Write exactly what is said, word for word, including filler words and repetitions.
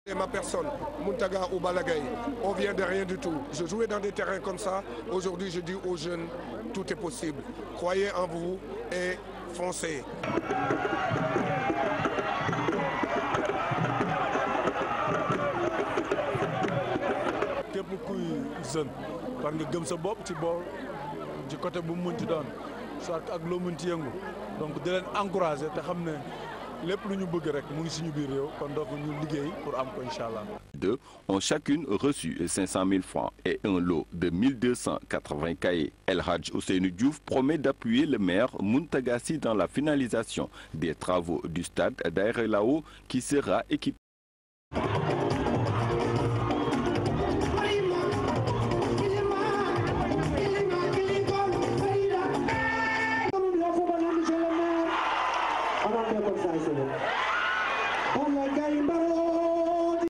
Et ma personne, Mountaga ou Balagaï, on vient de rien du tout. Je jouais dans des terrains comme ça. Aujourd'hui, je dis aux jeunes, tout est possible. Croyez en vous et foncez. képp kuy jeune war nga gëm sa bopp ci boor ci côté bu mu mënti doon soit ak loo mënti yëngu donc di leen encourager te xam ne lépp lu ñu bëgg rek mu ngi suñu biir réew kon donc ñu liggéey pour am ko incha allah. Deux ont chacune reçu cinq cent mille francs et un lot de mille deux cent quatre-vingts cahiers. El Hadj Ousseynou Diouf promet d'appuyer le maire Mountaga Sy dans la finalisation des travaux du stade d'Aéré Lao qui sera équipé